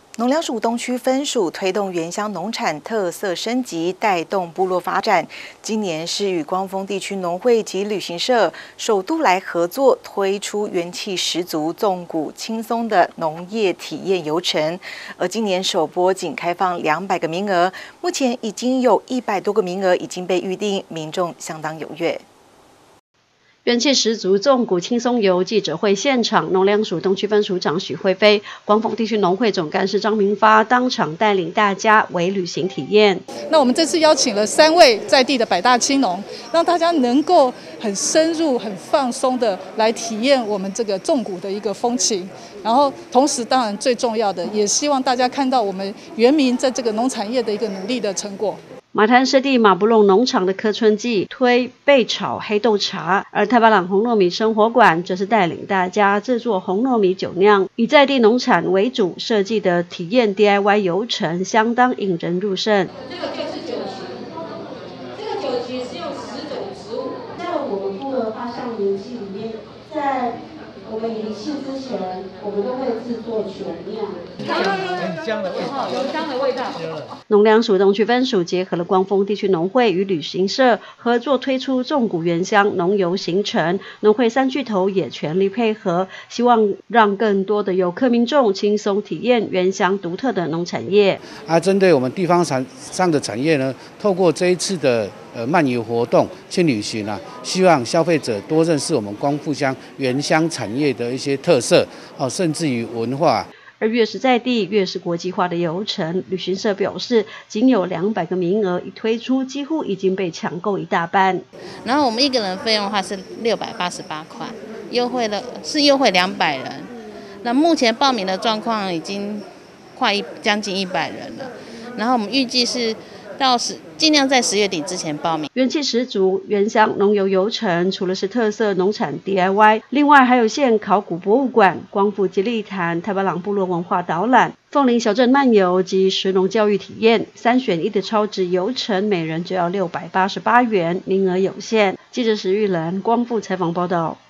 农粮署东区分署推动原乡农产特色升级，带动部落发展。今年是与光丰地区农会及旅行社首度来合作，推出元气十足、纵谷轻松的农业体验游程。而今年首波仅开放200个名额，目前已经有100多个名额已经被预定，民众相当踊跃。 元气十足纵谷轻松游记者会现场，农粮署东区分署长许惠菲、光丰地区农会总干事张明发当场带领大家为旅行体验。 那我们这次邀请了3位在地的百大青农，让大家能够很深入、很放松的来体验我们这个纵谷的一个风情。然后同时，当然最重要的，也希望大家看到我们原民在这个农产业的一个努力的成果。 马滩湿地马不弄农场的柯春季推焙炒黑豆茶，而太巴朗红糯米生活馆则是带领大家制作红糯米酒酿，以在地农产为主设计的体验 DIY 游程相当引人入胜。 这个就是酒旗，这个酒旗是用10种植物，在我们部落发酵年纪里面，在我们迎庆之前，我们都会制作酒酿， 很香的味道， 有香的味道。 农粮署东区分署结合了光丰地区农会与旅行社合作推出纵谷原乡农游行程，农会3巨头也全力配合，希望让更多的游客民众轻松体验原乡独特的农产业。 针对我们地方上的产业呢，透过这一次的漫游活动、轻旅行啊，希望消费者多认识我们光复乡原乡产业的一些特色，甚至于文化。 而越是在地，越是国际化的游程。旅行社表示，仅有200个名额，一推出几乎已经被抢购一大半。 然后我们一个人费用的话是688块，优惠200人。那目前报名的状况已经将近100人了。然后我们预计是尽量在10月底之前报名。 元气十足原乡农游游程，除了是特色农产 DIY， 另外还有现考古博物馆、光复吉利潭、太巴朗部落文化导览、凤林小镇漫游及食农教育体验，3选1的超值游程，每人只要688元，名额有限。记者石玉兰光复采访报道。